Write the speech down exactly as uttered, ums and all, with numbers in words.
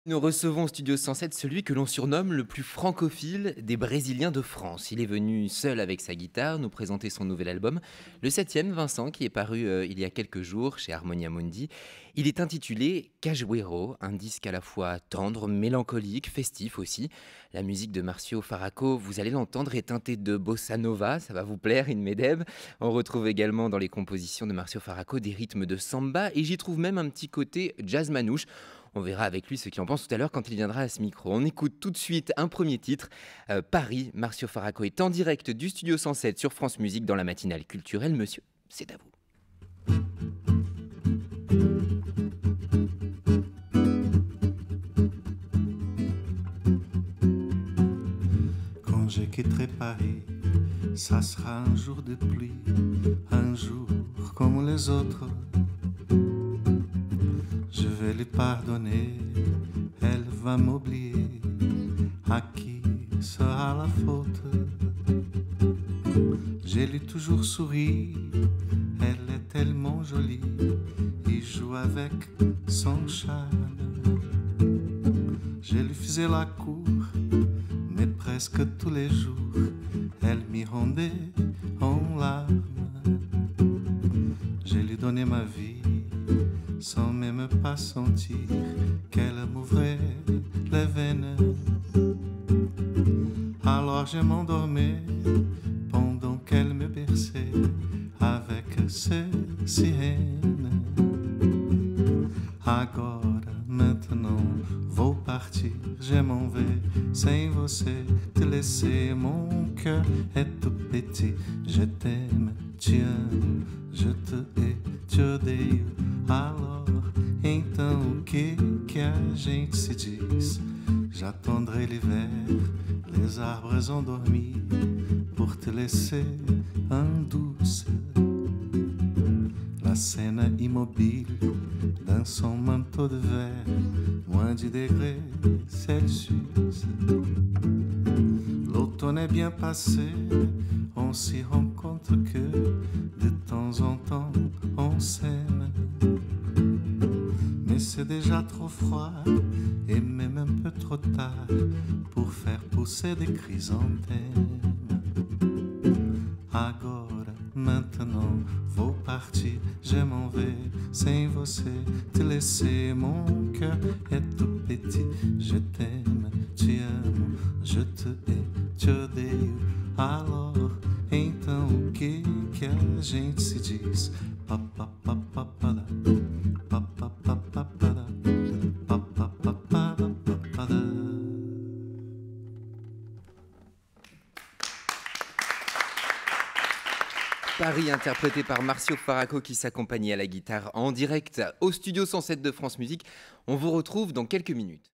Nous recevons au Studio cent sept celui que l'on surnomme le plus francophile des Brésiliens de France. Il est venu seul avec sa guitare nous présenter son nouvel album, le septième, Vincent, qui est paru euh, il y a quelques jours chez Harmonia Mundi. Il est intitulé Cajueiro, un disque à la fois tendre, mélancolique, festif aussi. La musique de Marcio Faraco, vous allez l'entendre, est teintée de bossa nova, ça va vous plaire, Inmedeb. On retrouve également dans les compositions de Marcio Faraco des rythmes de samba et j'y trouve même un petit côté jazz manouche. On verra avec lui ce qu'il en pense tout à l'heure quand il viendra à ce micro. On écoute tout de suite un premier titre, euh, Paris. Marcio Faraco est en direct du Studio cent sept sur France Musique dans la matinale culturelle. Monsieur, c'est à vous. Quand je quitterai Paris, ça sera un jour de pluie, un jour comme les autres. Je vais lui pardonner, elle va m'oublier. À qui sera la faute? Je lui toujours souri, elle est tellement jolie. Il joue avec son charme. Je lui faisais la cour, mais presque tous les jours, elle m'y rendait en larmes. Je lui donnais ma vie, sans même pas sentir qu'elle m'ouvrait les veines. Alors je m'endormais pendant qu'elle me berçait avec ses sirènes. Agora, maintenant, vou partir, je m'en vais sem você te laisser. Mon cœur est tout petit, je t'aime, te amo, je te hais, te odeio. Alors, então o que que a gente se diz? J'attendrai l'hiver, les arbres ont dormi, pour te laisser en douce. La scène immobile dans son manteau de verre, moins dix degrés Celsius. L'automne est bien passé, on s'y rend compte que de temps en temps on s'aime. Mais c'est déjà trop froid et même un peu trop tard pour faire pousser des chrysanthèmes. Agora, maintenant, vou partir, je m'en vais sem você te laisser. Mon cœur est tout petit, je t'aime, te amo, je te hais, te odeio. Alors, então o que que a gente se diz? Pa, pa, pa, pa, pa, da. Pa, pa, pa, pa, pa, da. Pa, pa, pa, pa, da, pa, pa, da. Paris, interprété par Marcio Faraco qui s'accompagnait à la guitare en direct au Studio cent sept de France Musique. On vous retrouve dans quelques minutes.